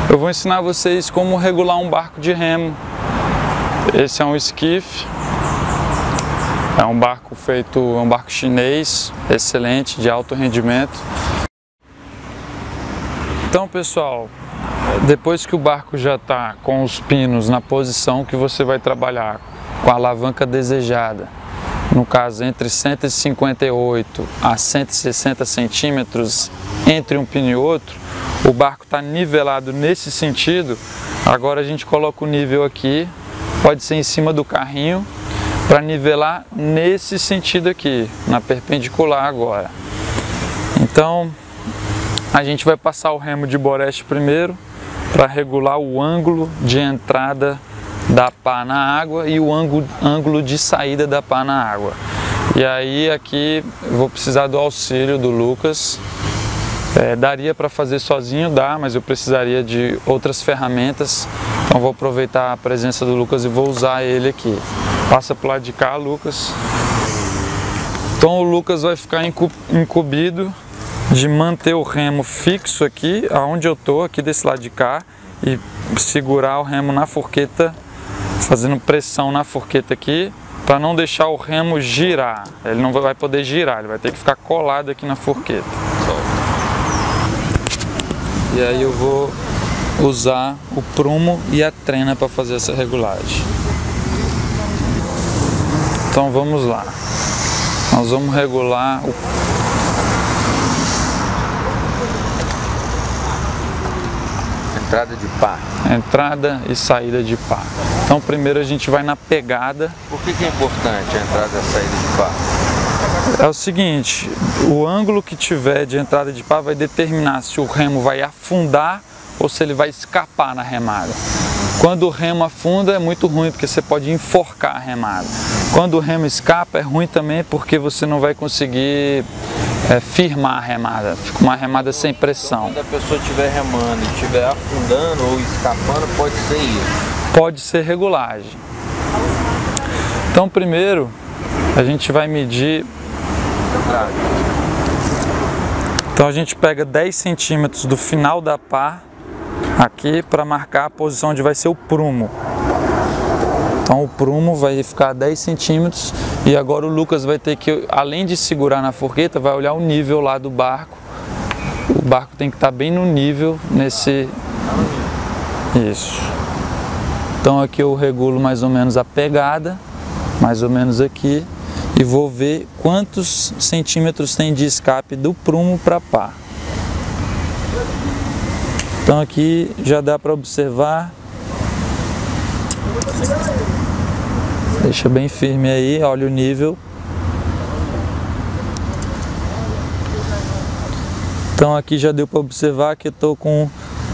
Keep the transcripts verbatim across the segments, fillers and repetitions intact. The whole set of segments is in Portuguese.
Eu vou ensinar vocês como regular um barco de remo. Esse é um skiff, é um barco feito, é um barco chinês, excelente, de alto rendimento. Então, pessoal, depois que o barco já está com os pinos na posição que você vai trabalhar, com a alavanca desejada, no caso entre cento e cinquenta e oito a cento e sessenta centímetros entre um pino e outro, o barco está nivelado nesse sentido. Agora a gente coloca o nível aqui, pode ser em cima do carrinho, para nivelar nesse sentido aqui, na perpendicular agora. Então a gente vai passar o remo de boreste primeiro, para regular o ângulo de entrada da pá na água e o ângulo, ângulo de saída da pá na água. E aí aqui eu vou precisar do auxílio do Lucas. É, daria para fazer sozinho, dá, mas eu precisaria de outras ferramentas. Então vou aproveitar a presença do Lucas e vou usar ele aqui. Passa pro lado de cá, Lucas. Então o Lucas vai ficar incumbido de manter o remo fixo aqui, aonde eu tô, aqui desse lado de cá, e segurar o remo na forqueta, fazendo pressão na forqueta aqui, para não deixar o remo girar. Ele não vai poder girar, ele vai ter que ficar colado aqui na forqueta. E aí eu vou usar o prumo e a trena para fazer essa regulagem. Então vamos lá. Nós vamos regular o entrada de pá. Entrada e saída de pá. Então primeiro a gente vai na pegada. Por que que é importante a entrada e a saída de pá? É o seguinte, o ângulo que tiver de entrada de pá vai determinar se o remo vai afundar ou se ele vai escapar na remada. Quando o remo afunda é muito ruim, porque você pode enforcar a remada. Quando o remo escapa é ruim também, porque você não vai conseguir é, firmar a remada. Fica uma remada sem pressão. Quando a pessoa estiver remando e estiver afundando ou escapando, pode ser isso? Pode ser regulagem. Então primeiro a gente vai medir. Então a gente pega dez centímetros do final da pá aqui para marcar a posição onde vai ser o prumo. Então o prumo vai ficar dez centímetros e agora o Lucas vai ter que, além de segurar na forqueta, vai olhar o nível lá do barco. O barco tem que estar bem no nível nesse... Isso. Então aqui eu regulo mais ou menos a pegada, mais ou menos aqui, e vou ver quantos centímetros tem de escape do prumo para pá. Então aqui já dá para observar. Deixa bem firme aí, olha o nível. Então aqui já deu para observar que eu estou com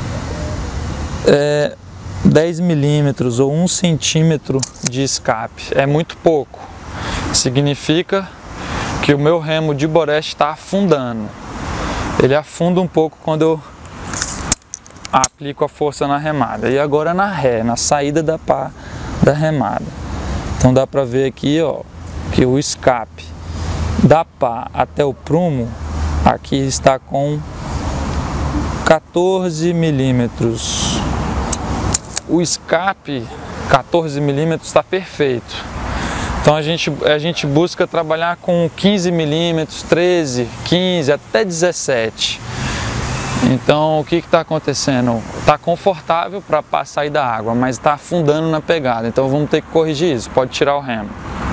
é, dez milímetros ou um centímetro de escape. É muito pouco. Significa que o meu remo de boreste está afundando. Ele afunda um pouco quando eu aplico a força na remada. E agora na ré, na saída da pá da remada. Então dá para ver aqui, ó, que o escape da pá até o prumo aqui está com quatorze milímetros. O escape quatorze milímetros está perfeito. Então a gente, a gente busca trabalhar com quinze milímetros, treze, quinze, até dezessete. Então o que está acontecendo? Está confortável para a pá sair da água, mas está afundando na pegada. Então vamos ter que corrigir isso. Pode tirar o remo.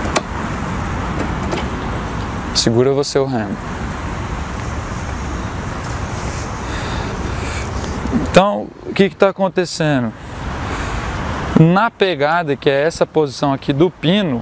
Segura você o remo. Então o que está acontecendo? Na pegada, que é essa posição aqui do pino,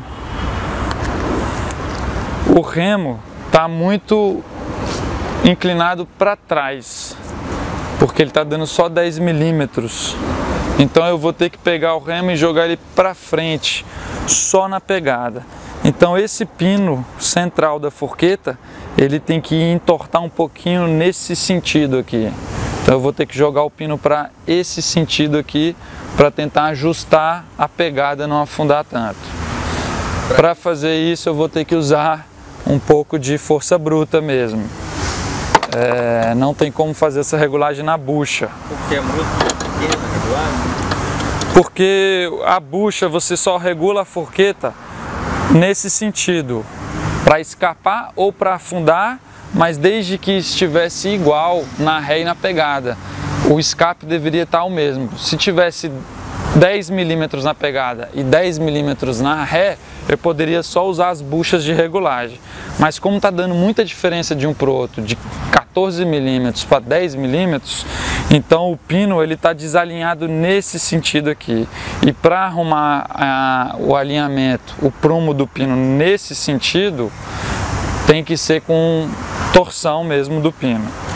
o remo está muito inclinado para trás, porque ele está dando só dez milímetros. Então eu vou ter que pegar o remo e jogar ele para frente, só na pegada. Então esse pino central da forqueta, ele tem que entortar um pouquinho nesse sentido aqui. Então eu vou ter que jogar o pino para esse sentido aqui, para tentar ajustar a pegada, não afundar tanto. Para fazer isso eu vou ter que usar um pouco de força bruta mesmo. é, não tem como fazer essa regulagem na bucha. Porque é muito pequena a regulagem? Porque a bucha você só regula a forqueta nesse sentido, para escapar ou para afundar, mas desde que estivesse igual na ré e na pegada. O escape deveria estar o mesmo. Se tivesse dez milímetros na pegada e dez milímetros na ré, eu poderia só usar as buchas de regulagem. Mas como está dando muita diferença de um para o outro, de quatorze milímetros para dez milímetros, então o pino ele está desalinhado nesse sentido aqui. E para arrumar a, o alinhamento, o prumo do pino nesse sentido, tem que ser com torção mesmo do pino.